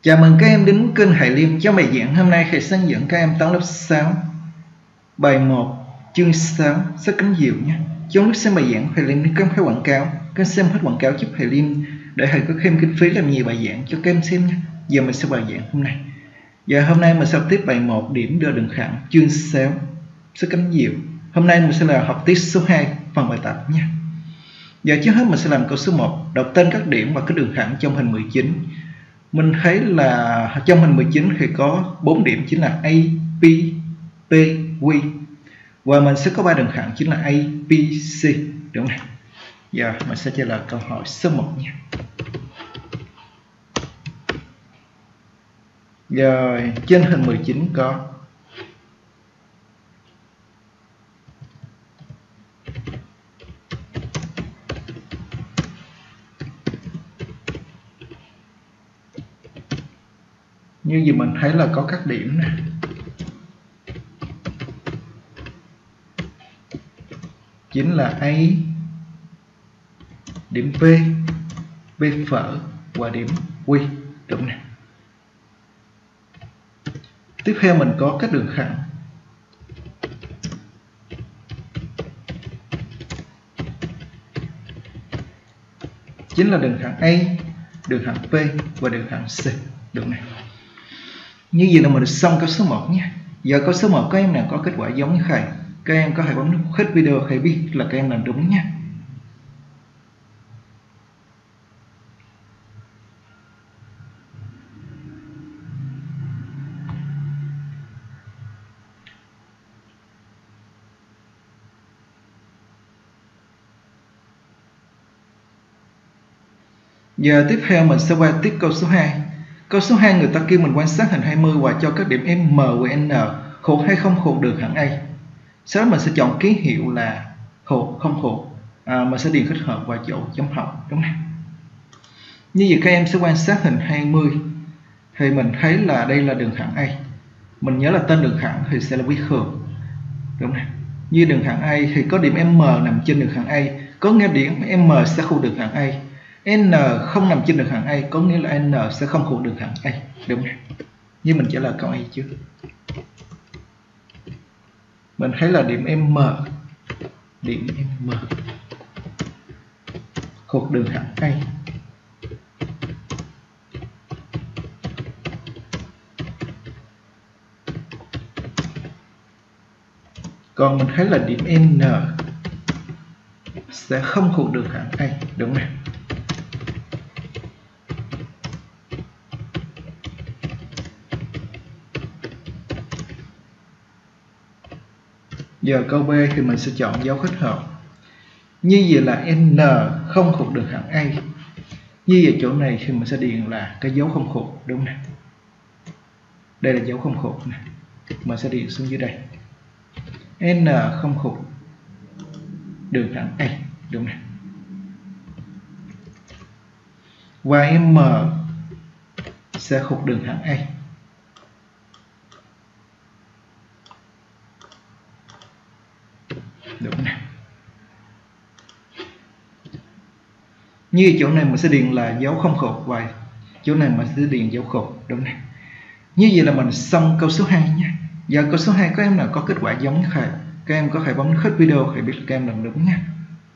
Chào mừng các em đến kênh Hải Liêm. Trong bài giảng hôm nay thầy sẽ hướng dẫn các em toán lớp 6 bài 1 chương 6 sách cánh diều nhé. Trong lúc xem bài giảng Hải Liêm không phải quảng cáo, kênh xem hết quảng cáo giúp Hải Liêm để thầy có thêm kinh phí làm nhiều bài giảng cho các em xem nhé. Giờ mình sẽ bài giảng hôm nay. Giờ hôm nay mình sẽ học tiếp bài 1 điểm đo đường thẳng chương 6 sách cánh diều. Hôm nay mình sẽ là học tiết số 2 phần bài tập nhé. Giờ trước hết mình sẽ làm câu số 1, đọc tên các điểm và các đường thẳng trong hình 19. Mình thấy là trong hình 19 thì có 4 điểm chính là A, P, P, Q. Và mình sẽ có 3 đường thẳng chính là A, P, C. Đúng không? Giờ mình sẽ trả lời câu hỏi số 1 nhé. Rồi, trên hình 19 có như gì mình thấy là có các điểm nè. Chính là A, điểm P, P phở và điểm Q. Đúng nè. Tiếp theo mình có các đường thẳng. Chính là đường thẳng A, đường thẳng P và đường thẳng C. Đúng này. Như vậy là mình xong câu số 1 nhé. Giờ câu số 1 các em nào có kết quả giống như thầy, các em có thể bấm nút hết video thầy biết là các em làm đúng nhé. Giờ tiếp theo mình sẽ qua tiếp câu số 2. Câu số 2 người ta kêu mình quan sát hình 20 và cho các điểm M và N khổ hay không khổ đường thẳng A. Sau đó mình sẽ chọn ký hiệu là khổ không khổ. Mình sẽ điền thích hợp vào chỗ chấm hỏi. Đúng không? Như vậy các em sẽ quan sát hình 20 thì mình thấy là đây là đường thẳng A. Mình nhớ là tên đường thẳng thì sẽ là quy khường. Đúng không? Như đường thẳng A thì có điểm M nằm trên đường thẳng A, có nghĩa điểm M sẽ khu đường thẳng A. N không nằm trên đường thẳng A, có nghĩa là N sẽ không khu đường thẳng A. Đúng không? Như mình trả lời câu A trước. Mình thấy là điểm M, điểm M thuộc đường thẳng A. Còn mình thấy là điểm N sẽ không thuộc đường thẳng A. Đúng không? Giờ câu B thì mình sẽ chọn dấu thích hợp. Như vậy là N không thuộc đường thẳng A. Như vậy chỗ này thì mình sẽ điền là cái dấu không thuộc. Đúng không? Đây là dấu không thuộc này. Mình sẽ điền xuống dưới đây. N không thuộc đường thẳng A. Đúng không? Và M sẽ thuộc đường thẳng A. Đúng nè. Như chỗ này mình sẽ điền là dấu không khổ và chỗ này mình sẽ điền dấu khổ. Đúng nè. Như vậy là mình xong câu số 2 nhé. Giờ câu số 2 các em nào có kết quả giống như thầy, các em có thể bấm hết video để biết các em làm đúng nha.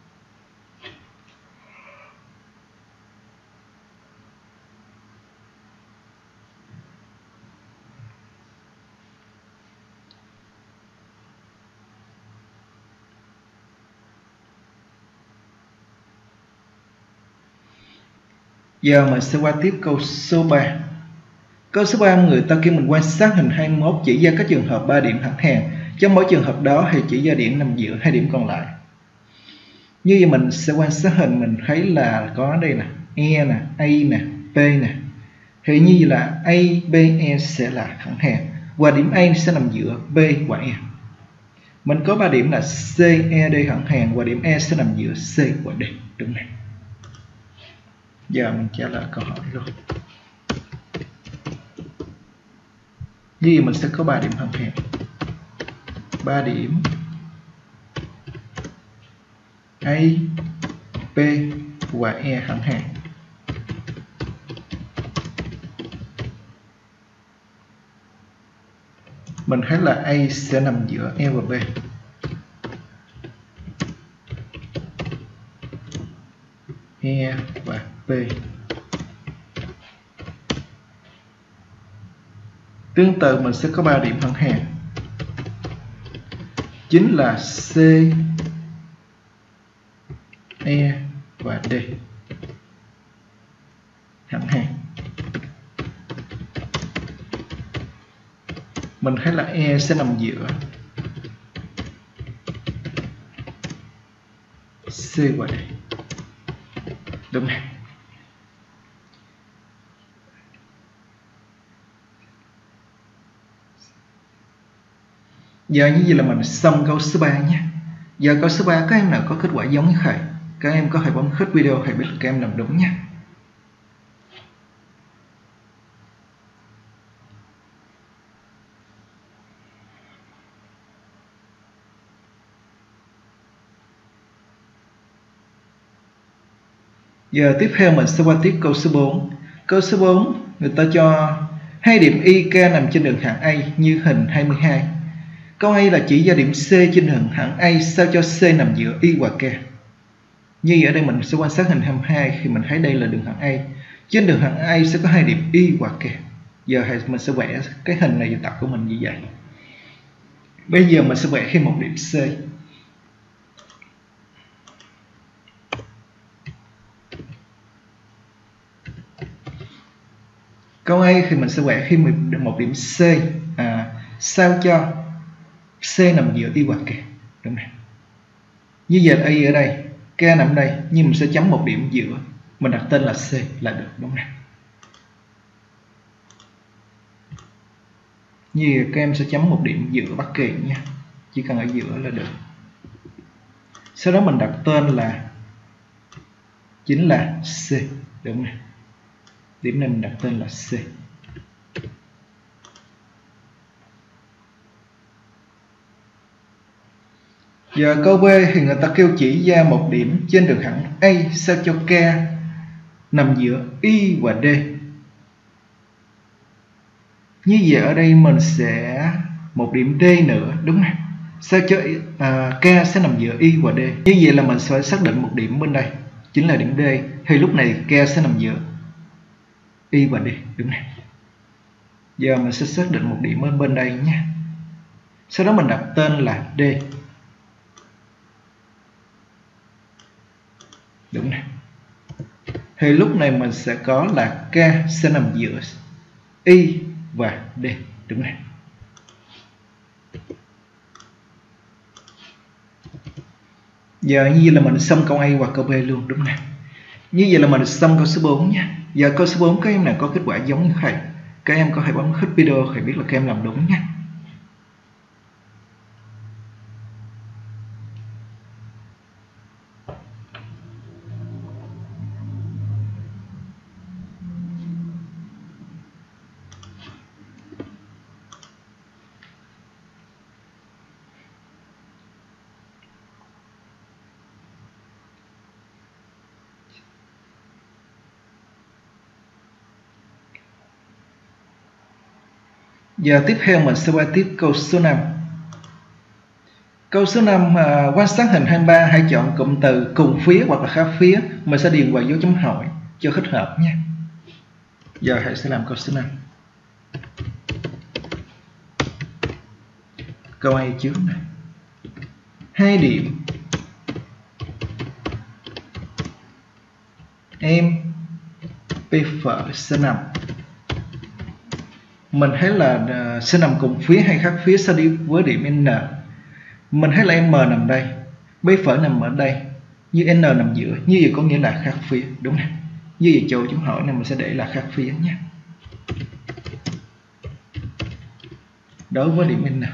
Giờ mình sẽ qua tiếp câu số 3. Câu số 3 người ta kêu mình quan sát hình 21 chỉ ra các trường hợp 3 điểm thẳng hàng. Trong mỗi trường hợp đó thì chỉ ra điểm nằm giữa hai điểm còn lại. Như vậy mình sẽ quan sát hình, mình thấy là có đây nè, E nè, A nè, P nè. Thì như vậy là A, B, E sẽ là thẳng hàng và điểm A sẽ nằm giữa B và E. Mình có 3 điểm là C, E, D thẳng hàng và điểm E sẽ nằm giữa C và D. Đúng này. Giờ mình trả lời câu hỏi luôn. Như vậy mình sẽ có 3 điểm thẳng hàng. 3 điểm A, P và E thẳng hàng. Mình thấy là A sẽ nằm giữa E và B. E và B. Tương tự mình sẽ có 3 điểm thẳng hàng, chính là C, E và D thẳng hàng. Mình thấy là E sẽ nằm giữa C và D. Đúng này. Giờ như vậy là mình xong câu số 3 nhé. Giờ câu số 3 các em nào có kết quả giống như thầy, các em có thể bấm hết video thầy biết là các em làm đúng nhé. Giờ tiếp theo mình sẽ qua tiếp câu số 4. Câu số 4 người ta cho hai điểm Y, K nằm trên đường thẳng A như hình 22. Câu A là chỉ ra điểm C trên đường thẳng A sao cho C nằm giữa Y và K. Như ở đây mình sẽ quan sát hình 22 khi mình thấy đây là đường thẳng A. Trên đường thẳng A sẽ có hai điểm Y và K. Giờ mình sẽ vẽ cái hình này tập của mình như vậy. Bây giờ mình sẽ vẽ thêm một điểm C. Câu A thì mình sẽ vẽ thêm một điểm C, sao cho C nằm giữa Y và K. Đúng này. Như vậy A ở đây, K nằm đây, nhưng mình sẽ chấm một điểm giữa, mình đặt tên là C là được. Đúng này. Như vậy các em sẽ chấm một điểm giữa bất kỳ nha, chỉ cần ở giữa là được. Sau đó mình đặt tên là chính là C. Đúng này. Điểm này mình đặt tên là C. Giờ câu B thì người ta kêu chỉ ra một điểm trên đường thẳng A sao cho K nằm giữa Y và D. Như vậy ở đây mình sẽ một điểm D nữa. Đúng không? Sao cho K sẽ nằm giữa Y và D. Như vậy là mình sẽ xác định một điểm bên đây chính là điểm D. Thì lúc này K sẽ nằm giữa Y và D. Đúng này. Giờ mình sẽ xác định một điểm bên đây nhé. Sau đó mình đặt tên là D. Đúng này. Thì lúc này mình sẽ có là K sẽ nằm giữa Y và D. Đúng này. Giờ như vậy là mình xong câu A và câu B luôn. Đúng này. Như vậy là mình xong câu số 4 nhé. Giờ câu số 4 các em nào có kết quả giống như thầy, các em có thể bấm hết video để biết là các em làm đúng nhé. Giờ tiếp theo mình sẽ qua tiếp câu số 5. Câu số 5 quan sát hình 23, hãy chọn cụm từ cùng phía hoặc là khác phía, mình sẽ điền vào dấu chấm hỏi cho thích hợp nhé. Giờ hãy sẽ làm câu số 5. Câu A trước này. 2 điểm M P phở sẽ nằm. Mình thấy là sẽ nằm cùng phía hay khác phía so đi với điểm N. Mình thấy là M nằm đây, B phở nằm ở đây, như N nằm giữa, như vậy có nghĩa là khác phía. Đúng này. Như vậy chỗ chấm hỏi này mình sẽ để là khác phía nhé. Đối với điểm N.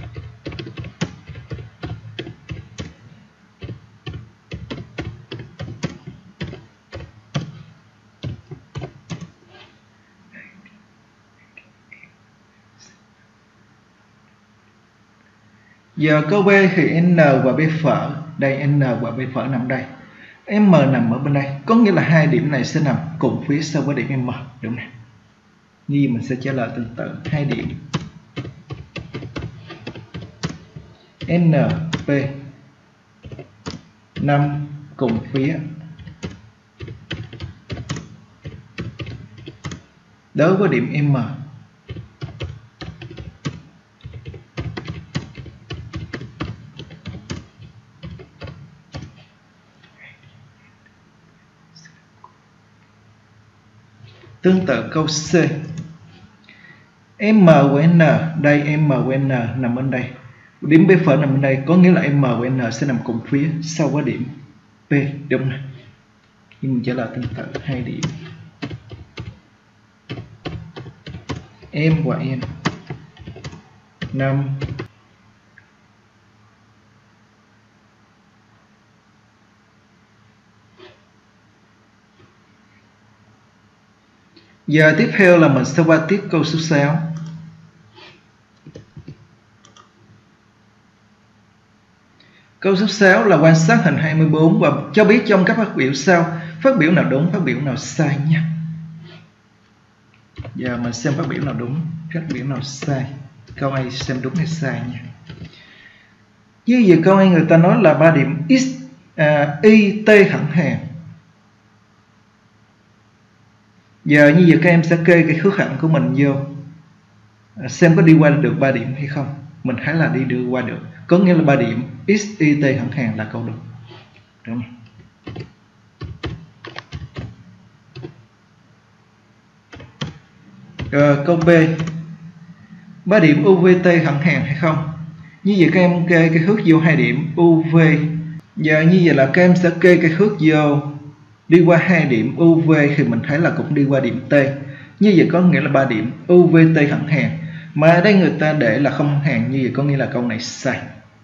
Giờ câu B thì N và B phở, đây N và B phở nằm đây, M nằm ở bên đây, có nghĩa là hai điểm này sẽ nằm cùng phía so với điểm M. Đúng này. Như mình sẽ trả lời tương tự, hai điểm NP 5 cùng phía đối với điểm M. Tương tự câu C, M của N, đây M của N nằm bên đây, điểm B phở nằm bên đây, có nghĩa là M của N sẽ nằm cùng phía sau với điểm P, đúng không? Nhưng mình trả lời tương tự hai điểm M và N 5 Giờ tiếp theo là mình sẽ qua tiếp câu số 6. Câu số 6 là quan sát hình 24 và cho biết trong các phát biểu sau, phát biểu nào đúng, phát biểu nào sai nha. Giờ mình xem phát biểu nào đúng, phát biểu nào sai. Câu A xem đúng hay sai nha. Như vậy câu A người ta nói là 3 điểm X, Y, T thẳng hàng. Giờ như vậy các em sẽ kê cái khứ khẳng của mình vô, xem có đi qua được 3 điểm hay không. Mình thấy là đi được qua được, có nghĩa là 3 điểm X, Y, T thẳng hàng là câu đúng. Đúng không? Rồi, câu B, 3 điểm UV, T thẳng hàng hay không. Như vậy các em kê cái thước vô 2 điểm UV. Giờ như vậy là các em sẽ kê cái thước vô đi qua 2 điểm UV thì mình thấy là cũng đi qua điểm T. Như vậy có nghĩa là 3 điểm UVT thẳng hàng. Mà ở đây người ta để là không thẳng hàng, như vậy có nghĩa là câu này sai.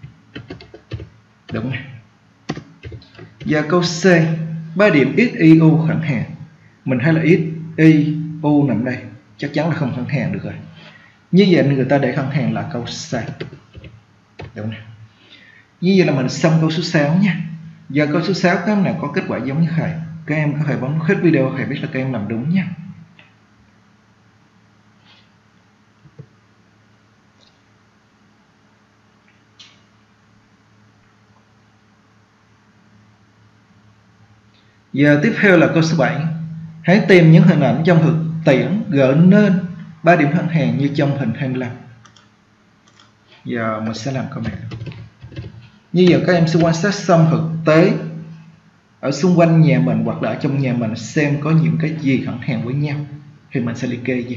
Đúng này. Giờ câu C, 3 điểm XIU thẳng hàng. Mình thấy là XIU nằm đây, chắc chắn là không thẳng hàng được rồi. Như vậy người ta để thẳng hàng là câu sai. Đúng này. Như vậy là mình xong câu số 6 nha. Giờ câu số 6 các em nào có kết quả giống như thầy, các em có thể bấm hết video thầy biết là các em làm đúng nha. Giờ tiếp theo là câu số 7. Hãy tìm những hình ảnh trong thực tiễn gợi nên 3 điểm thẳng hàng như trong hình 25. Giờ mình sẽ làm câu này. Như giờ các em sẽ quan sát xong thực tế ở xung quanh nhà mình hoặc là ở trong nhà mình xem có những cái gì thẳng hàng với nhau thì mình sẽ liệt kê gì.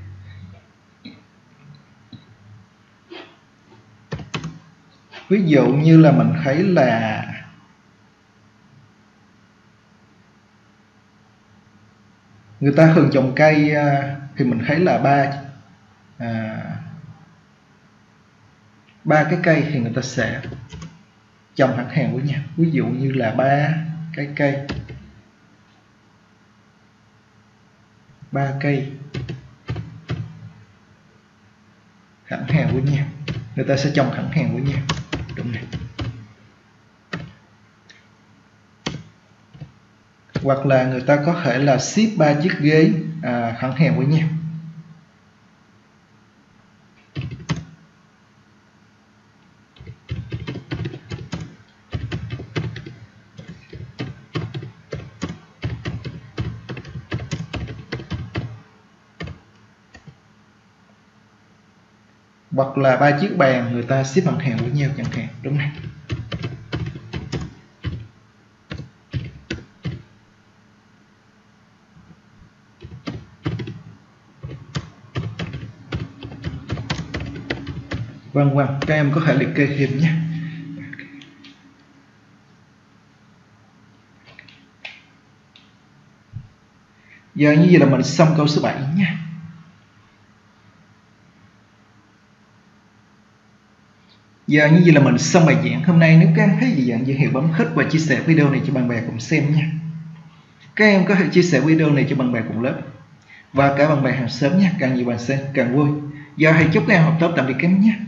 Ví dụ như là mình thấy là người ta thường trồng cây thì mình thấy là ba cái cây thì người ta sẽ trồng thẳng hàng với nhau. Ví dụ như là 3 cái cây, 3 cây thẳng hàng với nhau, người ta sẽ trồng thẳng hàng với nhau. Đúng này. Hoặc là người ta có thể là ship 3 chiếc ghế thẳng hàng với nhau. Hoặc là 3 chiếc bàn người ta xếp thẳng hàng với nhau chẳng hạn. Đúng này. Vâng, các em có thể liệt kê thêm nhé. Giờ như vậy là mình xong câu số 7 nhé. Giờ như vậy là mình xong bài giảng hôm nay. Nếu các em thấy gì dạng dễ hiểu, bấm thích và chia sẻ video này cho bạn bè cùng xem nha. Các em có thể chia sẻ video này cho bạn bè cùng lớp và cả bạn bè hàng xóm nhé. Càng nhiều bạn xem càng vui. Giờ thầy chúc các em học tốt, tạm biệt các em nhé.